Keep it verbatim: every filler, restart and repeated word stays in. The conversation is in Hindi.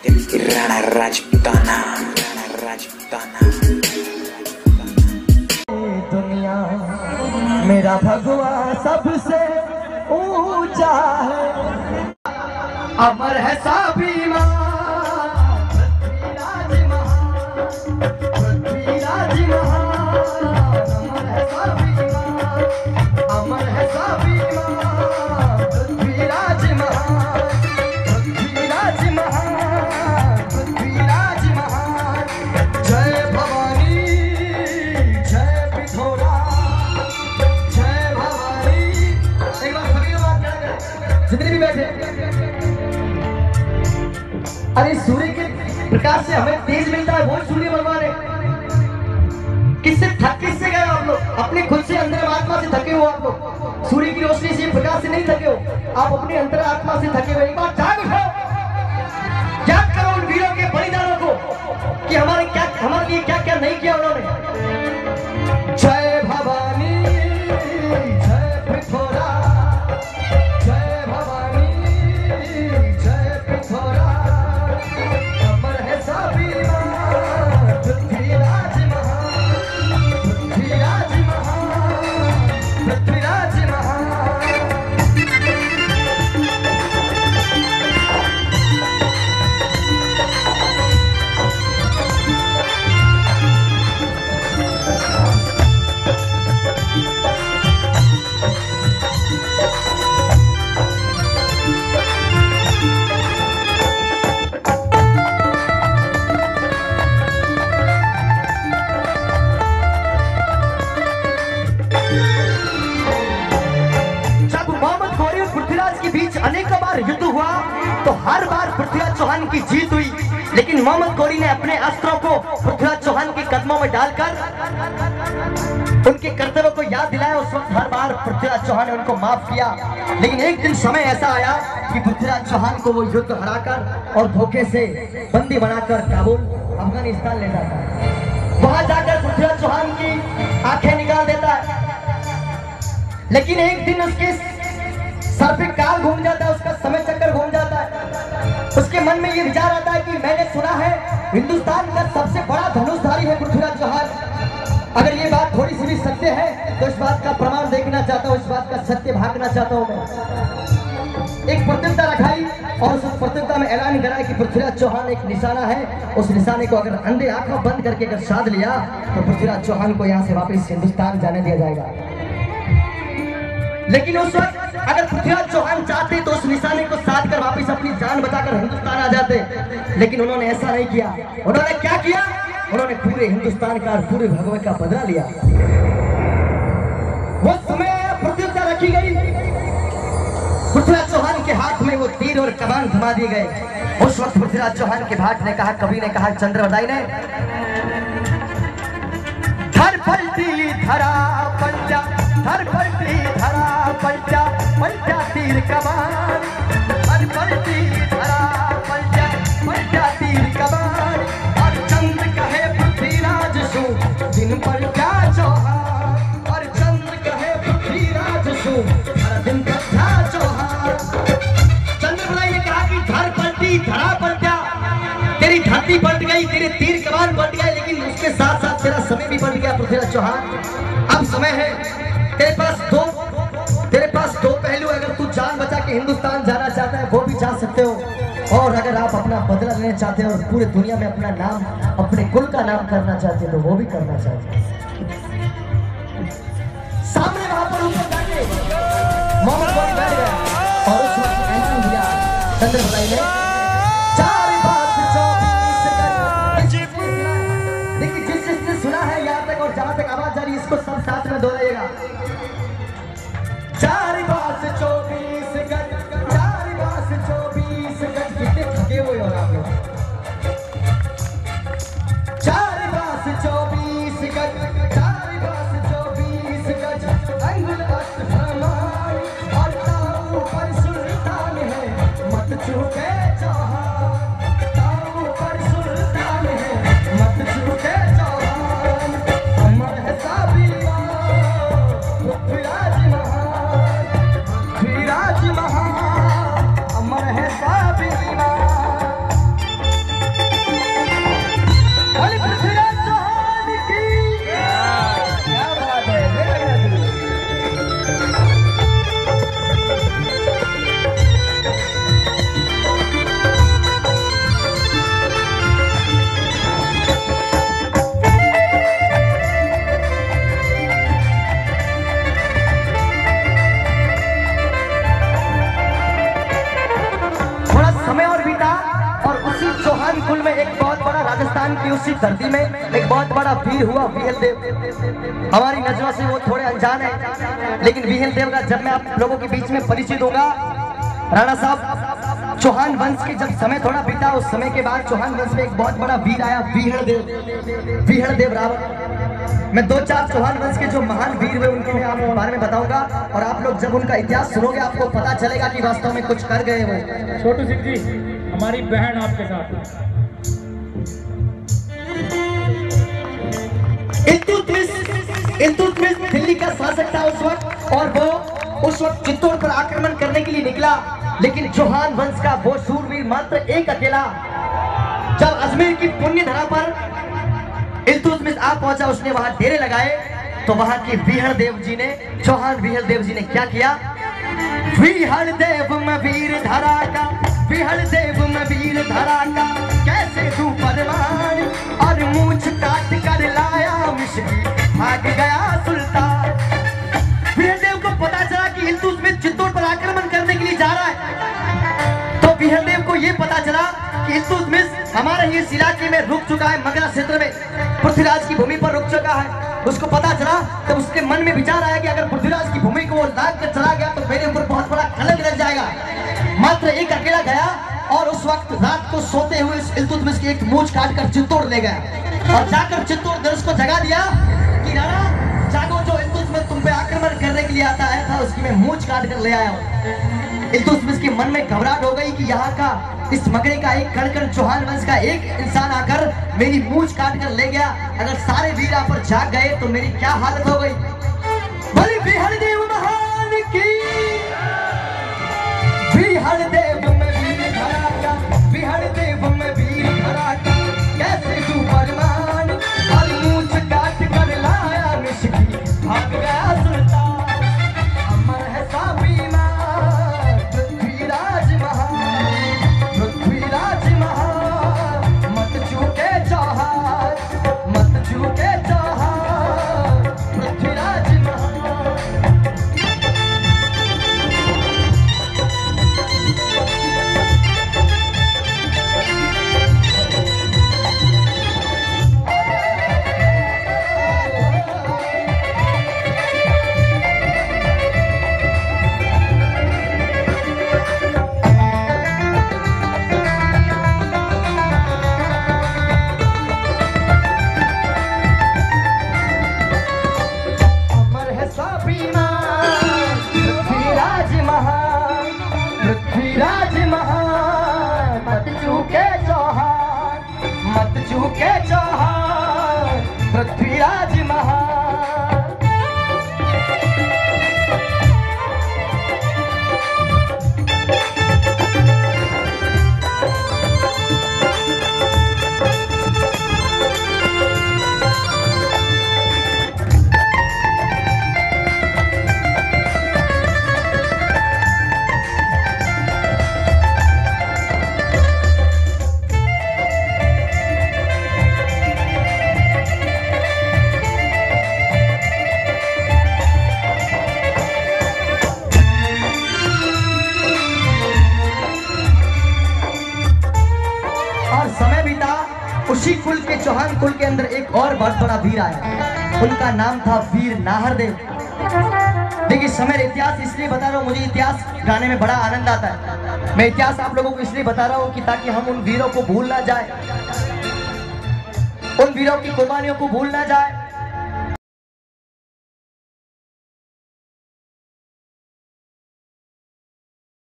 राणा राजपूताना, राणा राजपूताना। दुनिया मेरा भगवा सबसे ऊंचा है, अमर है स्वाभिमान पृथ्वीराज महान, पृथ्वीराज महान, अमर है स्वाभिमान, अमर है स्वाभिमान पृथ्वीराज महान, पृथ्वीराज महान, पृथ्वीराज महान। जय भवानी जय पिथौरा, जय भवानी। एक बार सभी लोग जितने भी बैठे, अरे सूर्य के प्रकाश से हमें तेज मिलता है, वो सूर्य भगवान है। किससे थक किससे गए आप लोग? अपने खुद से अंदर आत्मा से थके हो आप लोग। सूर्य की रोशनी से प्रकाश से नहीं थके हो, आप अपने अंतर आत्मा से थके हुए। एक बार जाग उठो, याद करो उन वीरों के बलिदानों को कि हमारे क्या हमारे लिए क्या क्या नहीं किया उन्होंने। जय भवानी जय पिथौरा, जय भवानी जय पिथौरा, अमर है स्वाभिमान पृथ्वीराज महान, पृथ्वीराज महान, पृथ्वीराज महान। अनेकों बार युद्ध हुआ तो हर बार पृथ्वीराज चौहान की जीत हुई, लेकिन मोहम्मद गौरी ने अपने अस्त्रों को पृथ्वीराज चौहान के कदमों में डालकर उनके कर्तव्य को याद दिलाया। उस वक्त हर बार पृथ्वीराज चौहान ने उनको माफ किया, लेकिन एक दिन समय ऐसा आया कि पृथ्वीराज चौहान को वो युद्ध हराकर और धोखे से बंदी बनाकर काबुल अफगानिस्तान ले जाता है। वहां जाकर पृथ्वीराज चौहान की आंखें निकाल देता है, लेकिन एक दिन उसके सर पे काल घूम जाता है, उसका समय चक्कर घूम जाता है। उसके मन में ये विचार आता है कि मैंने सुना है हिंदुस्तान का सबसे बड़ा धनुषधारी है पृथ्वीराज चौहान। अगर ये बात थोड़ी सी भी सत्य है तो इस बात का प्रमाण देखना चाहता हूँ, इस बात का सत्य भागना चाहता हूँ मैं। एक प्रतियोगिता रखाई और उस प्रतियोगिता में ऐलान करा कि पृथ्वीराज चौहान एक निशाना है, उस निशाने को अगर अंधे आंखों बंद करके अगर साध लिया तो पृथ्वीराज चौहान को यहाँ से वापस हिंदुस्तान जाने दिया जाएगा। लेकिन उस वक्त अगर पृथ्वीराज चौहान चाहते तो उस निशाने को साध कर वापस अपनी जान बचाकर हिंदुस्तान आ जाते, लेकिन उन्होंने ऐसा नहीं किया। उन्होंने क्या किया? उन्होंने पूरे हिंदुस्तान का और पूरे भगवे का बदला लिया। वो समय प्रतियोगिता रखी गई, पृथ्वीराज चौहान के हाथ में वो तीर और कमान थमा दिए गए। उस वक्त पृथ्वीराज चौहान के भाट ने कहा, कवि ने कहा, चंद्रवदाई ने, धर पलटी धरा पंजा, धर पलटी धरा पंजा, पंजा तीर कमान, धर पलटी धरा पंजा, पंजा तीर कमान। और चंद्र कहे पृथ्वीराज सु दिन पंजा चौहान, और चंद्र कहे पृथ्वीराज सु हर दिन पंजा चौहान। चंद्रवदाई ने कहा कि धर पलटी धरा पंजा, तेरी धरती पलट गई, तेरे तीर कमान पलट गए, लेकिन उसके साथ साथ तेरा समय भी पलट गया पृथ्वीराज चौहान। अब समय है, तेरे पास दो तेरे पास दो पहलू, अगर तू जान बचा के हिंदुस्तान जाना चाहता है वो भी जा सकते हो, और अगर आप अपना बदला लेना चाहते हो और पूरे दुनिया में अपना नाम, अपने कुल का नाम करना चाहते हो तो वो भी करना चाहते हैं। सामने वहां पर ऊपर जाके मोहम्मद गौरी बैठ गया और उस वक्त ऐलान किया चंद्रवदाई ने, चार पांच चौबीस गज। देखिए जिस जिसने सुना है यहाँ तक और जहां तक आवाज जा रही है इसको सब साथ में दोहराइएगा। चार पांच चौबीस गज, चार पांच चौबीस गज। कितने थके हुए हो आप लोग? चार पांच चौबीस गज, चार पांच चौबीस गज, अंगुल अष्ट प्रमाण, और ताऊ पर सुल्तान है मत चूके चौहान, ताऊ पर सुल्तान है मत चूके चौहान, अमर है स्वाभिमान कुल में एक बहुत बड़ा राजस्थान की उसी धरती में एक बहुत बड़ा वीर हुआ वीहल देव। हमारी नजरों से वो थोड़े अनजान है, लेकिन वीहल देव का जब मैं आप लोगों के बीच में परिचय दूंगा, राणा साहब चौहान वंश के जब समय थोड़ा बीता, उस समय के बाद चौहान वंश में एक बहुत बड़ा वीर आया वीहड़ देव, वीहड़ देव रावत। मैं दो चार चौहान वंश के जो महान वीर हुए उनके मैं आपके बारे में बताऊंगा, और आप लोग जब उनका इतिहास सुनोगे आपको पता चलेगा कि वास्तव में कुछ कर गए वो। छोटू सिंह जी, हमारी बहन आपके साथ। इल्तुतमिश इल्तुतमिश दिल्ली का शासक था उस वक्त, और वो उस वक्त चित्तौड़ पर आक्रमण करने के लिए निकला, लेकिन चौहान वंश का वो शूरवीर मात्र एक अकेला जब अजमेर की पुण्य धरा पर इल्तुतमिश आ पहुंचा, उसने वहां डेरे लगाए, तो वहां के वीहड़ देव जी ने, चौहान वीहड़ देव जी ने क्या किया? वीहड़ देव में वीर धरा का, वीहड़ देव में वीर धरा का, कैसे तू परवान, और मूंछ काट कर लाया मिश्री, भाग गया सुल्तान। वीहड़ देव को पता चला कि इल्तुतमिश चित्तौड़ पर आक्रमण करने के लिए जा रहा है, तो वीहड़ देव को यह पता चला कि इल्तुतमिश हमारे ही इस इलाके में रुक चुका है, मगरा क्षेत्र में पृथ्वीराज की भूमि पर रुक चुका है। उसको पता चला, तब उसके मन में विचार आया कि अगर पृथ्वीराज की भूमि को वो लाद कर चला गया तो मेरे ऊपर बहुत बड़ा कलंक लग जाएगा। मात्र एक अकेला गया, और उस वक्त रात को सोते हुए इस इल्तुतमिश की एक मूंछ काट कर चित्तौड़ ले गया, और जाकर चित्तौड़ देश को जगा दिया कि राणा जागो, जो इल्तुतमिश तुम पे आक्रमण करने के लिए आता आया था उसकी मैं मूंछ काट कर ले आया हूँ। इल्तुतमिश के मन में घबराहट हो गई कि यहाँ का इस मगरे का एक कड़कड़ चौहान वंश का एक इंसान आकर मेरी मूंछ काट कर ले गया, अगर सारे वीर यहाँ पर जाग गए तो मेरी क्या हालत हो गई। बोली वीहड़ देव महान की, वीहड़ देव में वीर धरा का, वीहड़ देव में वीर धरा का, कैसे तू परमान, और मूंछ काट कर लाया मिश्री, भाग गया सुल्तान। अमर है साबीना पृथ्वीराज महान, पृथ्वीराज महान, मत चूके चौहान, मत चूके चौहान, पृथ्वीराज महान। पृथ्वीराज महान, मत चूके चौहान, मत चूके चौहान, पृथ्वीराज महान। उसी कुल के चौहान कुल के अंदर एक और बहुत बड़ा वीर आया, उनका नाम था वीर नाहरदेव। देखिए समय इतिहास इसलिए बता रहा हूँ, मुझे इतिहास गाने में बड़ा आनंद आता है। मैं इतिहास आप लोगों को इसलिए बता रहा हूँ कि ताकि हम उन वीरों को भूल ना जाए, उन वीरों की कुर्बानियों को भूल ना जाए।